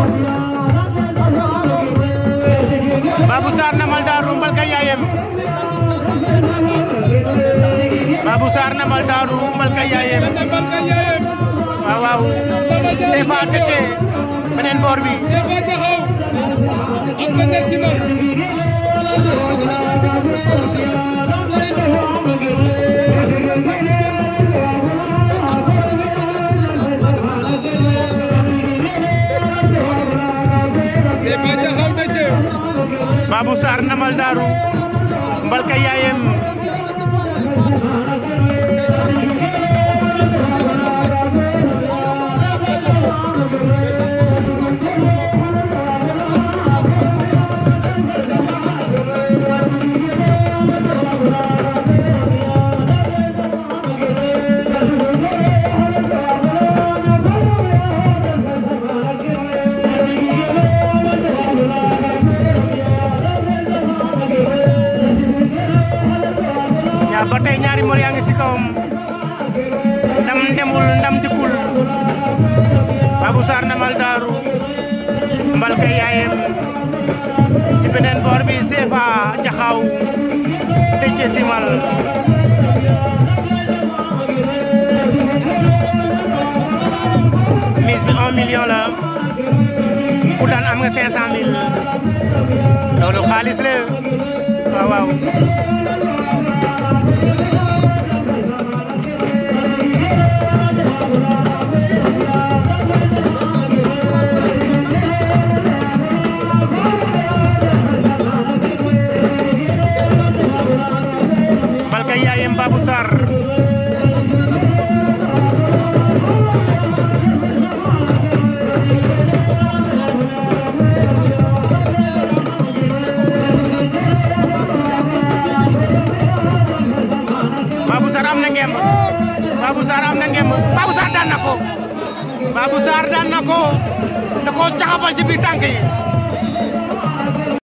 Babou Sarr Ndamal Darou Mbalka yaayam Babou Sarr Ndamal Darou Mbalka yaayam waaw waaw Sefa Tete beneen boor bi Sefa Jaxaw ak Tete Simal Sefa Jaxaw Tete Babou Sarr Ndamal Darou Mbalka yaayam ba tey ñaari mbër yaa ngi ci kawam ndam demul ndam dikkul Babou Sarr Ndamal Darou Mbalka yaayam ci beneen boor bi Sefa Jaxaw Tete Simal mise bi 1 million la ku daan am nga 500 000 loolu xaalis la waaw waaw Mbalka yaayam Babou Sarr Babou Sarr am na ngemb Babou Sarr am na ngemb Babou Sarr daan na ko Babou Sarr daan na ko da ko caxabal ci biir tànk yi